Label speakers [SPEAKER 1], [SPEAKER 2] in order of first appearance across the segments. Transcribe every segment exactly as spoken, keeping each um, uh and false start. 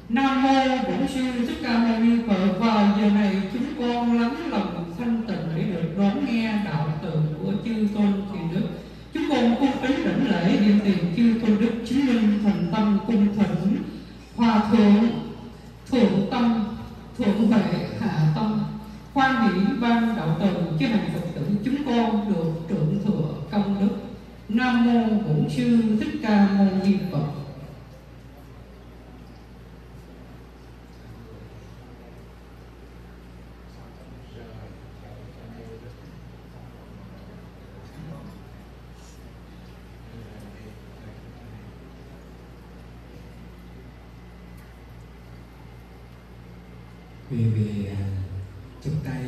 [SPEAKER 1] Nam mô Bổn Sư Thích Ca Mâu Ni Phật. Vào giờ này chúng con lắng lòng thanh tịnh để được đón nghe đạo từ của chư tôn thiền đức. Chúng con cung kính đảnh lễ hiện tiền chư tôn đức chứng minh thành tâm cung thỉnh hòa thượng thượng tâm thượng huệ hạ tâm khoan hỷ ban đạo từ cho hàng Phật tử chúng con được trượng thừa công đức. Nam mô Bổn Sư Thích Ca Mâu Ni Phật.
[SPEAKER 2] Quý vị chúc tay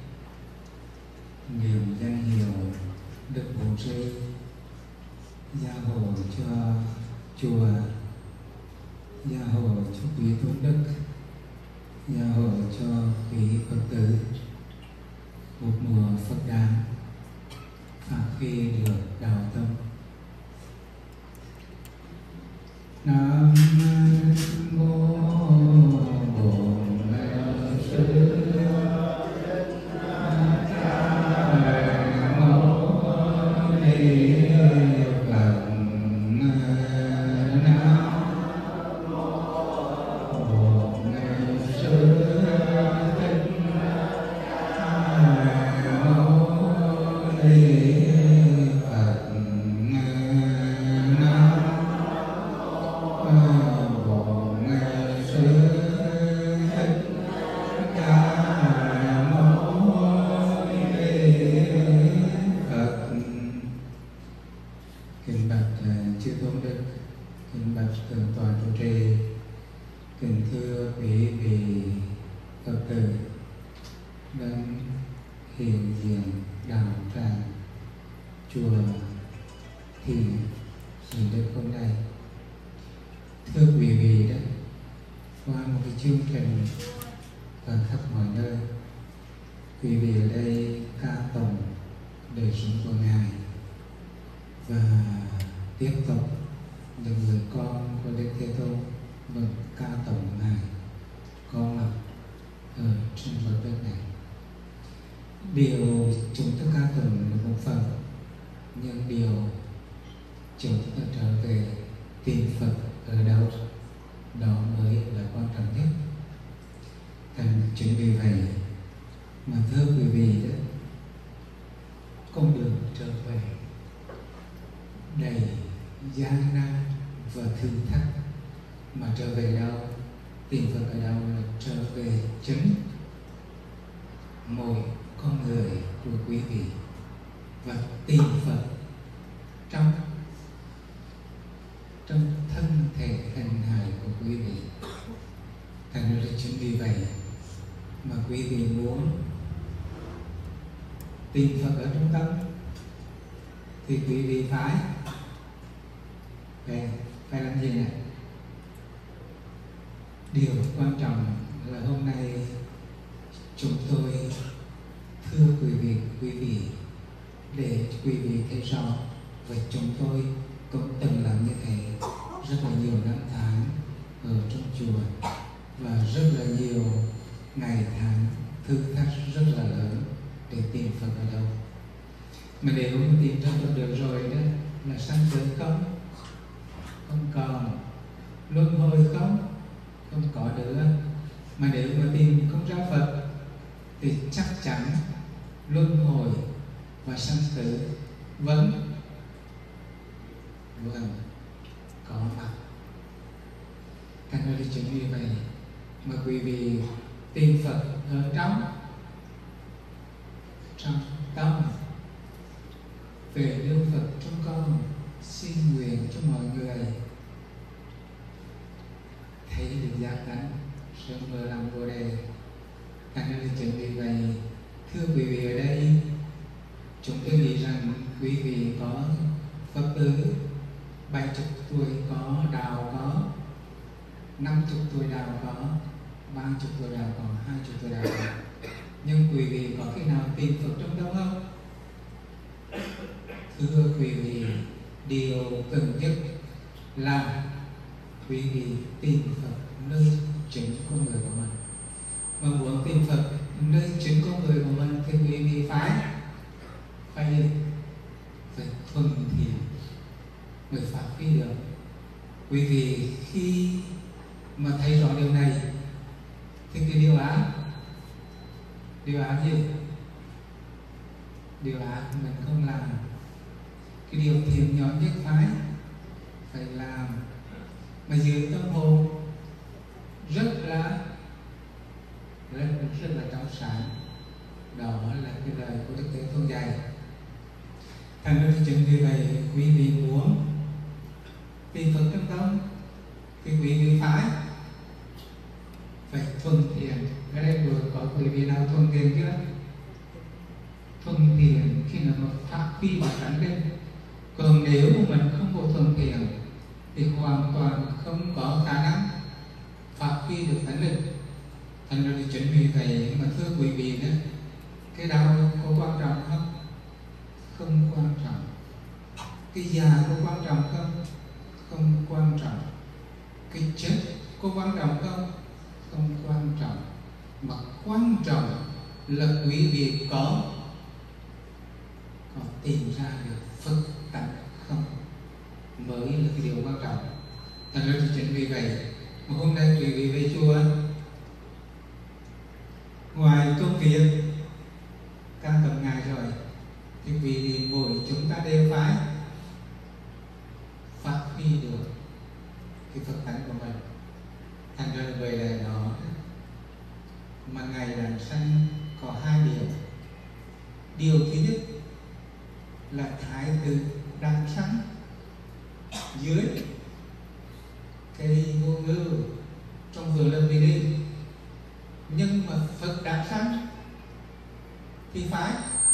[SPEAKER 2] niệm danh hiệu Đức Bổn Sư gia hộ cho chùa, gia hộ cho quý tôn đức, gia hộ cho quý Phật tử một mùa Phật đản phát huy được đạo tâm. Nam mô điều chúng ta ca tụng là một phần, nhưng điều chúng ta trở về tìm Phật ở đâu đó mới là quan trọng nhất. Thành chính vì vậy mà thưa quý vị đó, con đường trở về đầy gian nan và thử thách, mà trở về đâu, tìm Phật ở đâu là trở về chính mỗi con người của quý vị và tìm Phật trong trong thân thể hình hài của quý vị. Thành ra chính vì vậy mà quý vị muốn tìm Phật ở trong tâm thì quý vị phải phải, phải làm gì này? Điều quan trọng là hôm nay chúng tôi thưa quý vị, quý vị để quý vị thấy rõ, và chúng tôi cũng từng làm như thế rất là nhiều năm tháng ở trong chùa, và rất là nhiều ngày tháng thử thách rất là lớn để tìm Phật ở đâu. Mà nếu mà tìm ra Phật được rồi đó là sanh tử không, không còn luân hồi không, không có nữa. Mà nếu mà tìm không ra Phật thì chắc chắn luân hồi và sanh tử vẫn vẫn có mặt. Thành ra chính vì vậy mà quý vị tìm Phật ở trong trong tâm. Về đưa Phật trong con, xin nguyện cho mọi người thấy được giác tánh sớm mơ làm Bồ Đề. Thành ra chính vì vậy thưa quý vị, ở đây chúng tôi nghĩ rằng quý vị có Phật tử bảy chục tuổi có, đạo có, năm chục tuổi đạo có, ba chục tuổi đạo có, hai chục tuổi đạo có. Nhưng quý vị có khi nào tìm Phật trong tâm không? Thưa quý vị, điều cần nhất là quý vị tìm Phật nơi chính con người của mình. Mà muốn tìm Phật nơi chính con người của mình thì quý vị phải phải phải thuần thiện mới phát huy được. Quý vị khi mà thấy rõ điều này thì cái điều ác, điều ác gì? Điều ác mình không làm, cái điều thiện nhỏ nhất phải phải làm, mà giữ tâm hồn rất là rất, rất là trong sáng. Đó là cái lời của Đức Thế Tôn dạy. Thành ra thì chính vì vậy quý vị muốn tìm Phật trong tâm thì quý vị phải phải thuần thiện. Ở đây vừa có quý vị nào thuần thiện chưa? Thuần thiện khi nào mà phát huy bản tánh lên. Còn nếu mình không có thuần thiện thì hoàn toàn không có khả năng phát huy được tánh linh. Thành ra thì chính vì vậy mà thưa quý vị đó, cái đau có quan trọng không? Không quan trọng. Cái già có quan trọng không? Không quan trọng. Cái chết có quan trọng không? Không quan trọng. Mà quan trọng là quý vị có có tìm ra được Phật tánh không, mới là cái điều quan trọng. Thành ra thì chính vì vậy mà hôm nay quý vị về chùa, ngoài công việc căn tầm ngày rồi thì vì mỗi chúng ta đều phải phát huy được cái Phật tánh của mình. Thành ra về là nó mà ngày đàn sanh có hai điều. Điều thứ nhất là thái tử đàn sanh dưới cây ngô ngư trong vườn lâm vì đi, nhưng mà Phật đàn sanh thì phải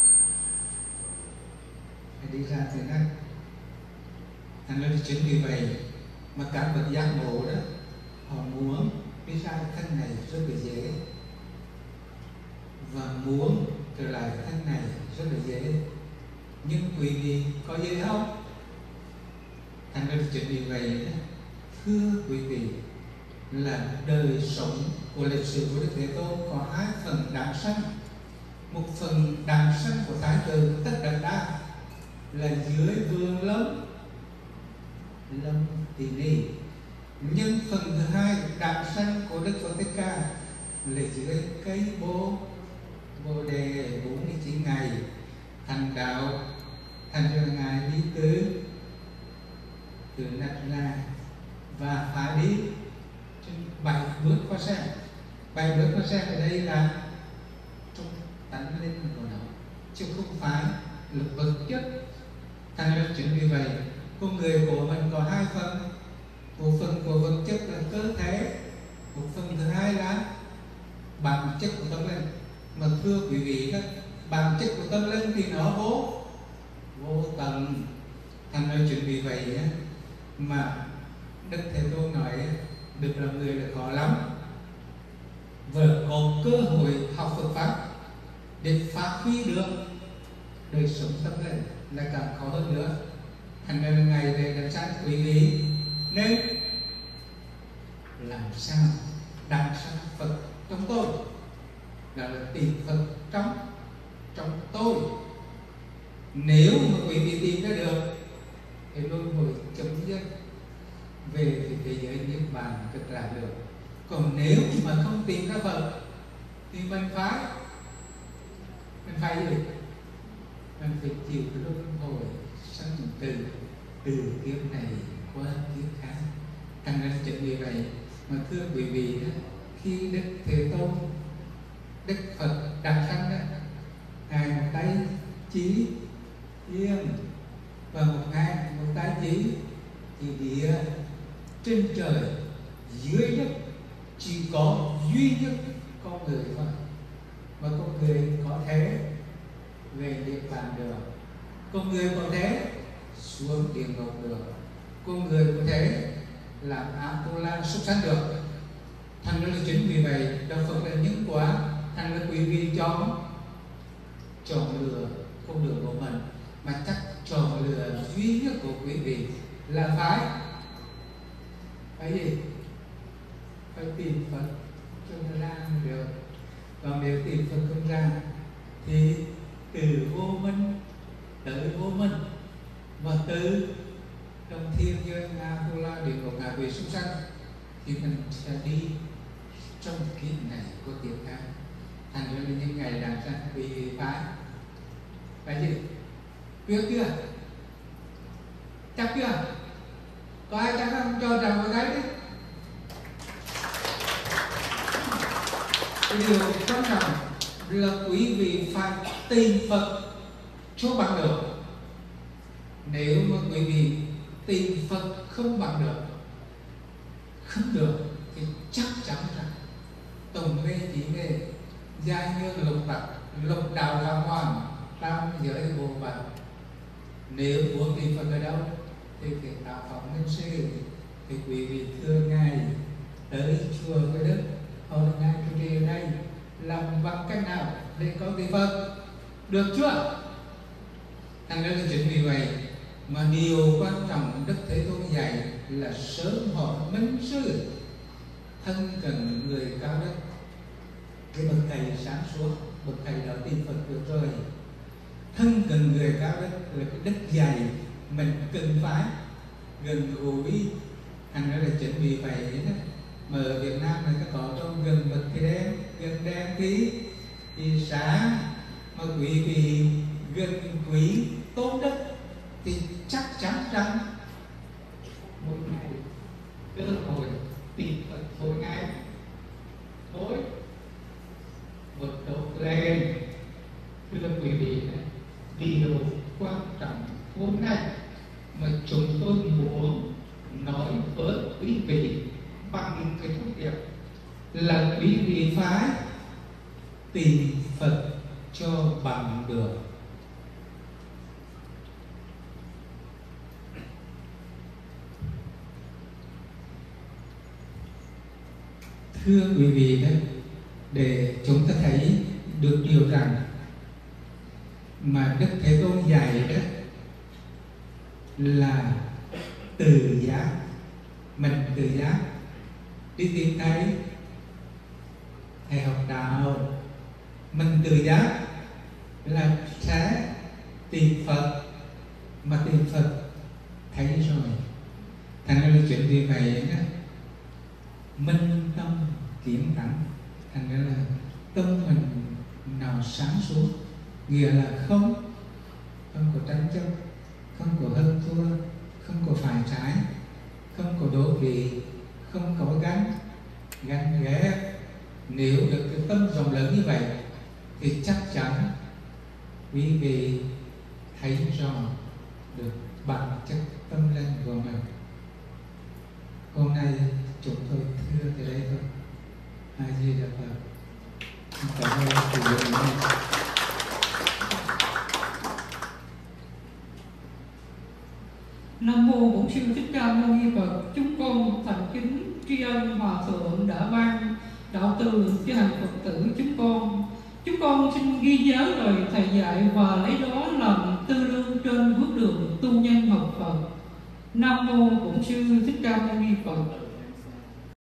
[SPEAKER 2] phải đi ra thế này. Thành ra chính vì vậy mà các bậc giác ngộ đó họ muốn đi ra thân này rất là dễ, và muốn trở lại thân này rất là dễ. Nhưng quý vị có dễ không? Thành ra chính vì vậy đó, thưa quý vị, là đời sống của lịch sử của Đức Thế Tôn có hai phần đản sanh. Một phần đản sanh của Thái tử Tất Đạt Đa là dưới vườn lâm lâm tỳ ni, nhưng phần thứ hai đản sanh của Đức Phật Thích Ca là dưới cây bồ bồ đề bốn mươi chín ngày thành đạo. Thành ra ngài đi từ từ Nát La và phải đi bảy bước qua sen. Bảy bước qua sen ở đây là trong tánh linh của nó, chứ không phải là vật chất. Thành ra chính vì vậy con người của mình có hai phần. Một phần của vật chất là cơ thể, một phần thứ hai là bản chất của tâm linh. Mà thưa quý vị đó, bản chất của tâm linh thì nó vô vô tận. Thành ra chính vì vậy mà Đức Thế Tôn nói được làm người là khó lắm, và có cơ hội học Phật pháp để phát huy được đời sống tâm linh là càng khó hơn nữa. Thành ra ngày về làm sao quý vị nên làm sao đàn sanh Phật trong tôi, là, là tìm Phật trong trong tôi. Nếu mà quý vị tìm ra được thì luân hồi chấm dứt, về thì thế giới niết bàn cực lạc được. Còn nếu mà không tìm ra Phật thì mình phải mình phải gì? Mình phải chịu cái luân hồi sanh từ từ kiếp này qua kiếp khác. Thành ra chính vì vậy mà thưa quý vị đó, khi Đức Thế Tôn, Đức Phật đản sanh đó, ngài một tay chỉ yên và một ngài một tay chỉ thì địa trên trời dưới đất chỉ có duy nhất con người thôi, mà con người có thể về niết bàn được, con người có thể xuống địa ngục được, con người có thể làm ác tu la súc sanh được. Thành ra là chính vì vậy Đạo Phật là nhân quả. Thành ra quý vị chọn chọn lựa con đường của mình, mà chắc chọn lựa duy nhất của quý vị là phải phải gì? phải tìm Phật cho nó ra được. Còn nếu tìm Phật không ra thì từ vô minh tới vô minh, và từ trong thiên giới ngạ tu la địa ngục ngạ quỷ súc sanh thì mình sẽ đi trong kiếp này của kiếp khác. Thành ra là những ngày đàn sanh bị phá phải gì biết chưa, chắc chưa, có ai chắc không, cho rằng vào cái đi. Cái điều quan trọng là quý vị phải tìm Phật cho bằng được. Nếu mà quý vị tìm Phật không bằng được, không được thì chắc chắn rằng tổng mê chỉ mê giai như lục tập lục đạo phạm hoàng trong giới vô vọng. Nếu muốn tìm Phật ở đâu thì cái tạo phẩm nhân sư thì quý vị thưa ngài tới chùa Cái Đức hoặc là ngài trụ trì ở đây làm bằng cách nào để có tìm Phật được chưa? Thành ra là chính vì vậy mà điều quan trọng Đức Thế Tôn dạy là sớm hỏi minh sư, thân cận người cao đức. Cái bậc thầy sáng suốt, bậc thầy đã tìm Phật được rồi. Thân cận người cao đức là cái đức dạy mình cần phải gần gũi. Thành ra là chính vì vậy đó mà ở Việt Nam này ta có trong gần mực thì đen, gần đen tí thì sáng mà quý vị gần quý tốt đức thì chắc chắn rằng mỗi ngày cơ hội tìm Phật mỗi ngày mỗi một độ lên. Thưa quý vị, điều quan trọng hôm nay mà chúng tôi muốn nói với quý vị bằng cái thông điệp là quý vị phải tìm Phật cho bằng được. Thưa quý vị đó, để chúng ta thấy được điều rằng mà Đức Thế Tôn dạy đó là từ giác, mình từ giác đi tìm thấy thầy học đạo, mình từ giác là sẽ tìm Phật, mà tìm Phật thấy rồi. Thành ra là chuyện vì vậy đó, minh tâm kiểm đẳng. Thành ra là tâm mình nào sáng suốt, nghĩa là không không có tranh chấp, không có hơn thua, không có phải trái, không có đố kỵ, không có gắn gắn ghét. Nếu được cái tâm rộng lớn như vậy thì chắc chắn quý vị thấy rõ được bản chất tâm linh của mình. Hôm nay chúng tôi thưa tới đây thôi. A Di Đà Phật. Cảm ơn sự dụng này.
[SPEAKER 1] Nam mô Bổn Sư Thích Ca Mâu Ni Phật. Chúng con thành kính tri ân Hòa Thượng đã ban đạo từ cho hàng Phật tử chúng con. Chúng con xin ghi nhớ lời Thầy dạy và lấy đó làm tư lương trên bước đường tu nhân học Phật. Nam mô Bổn Sư Thích Ca Mâu Ni Phật.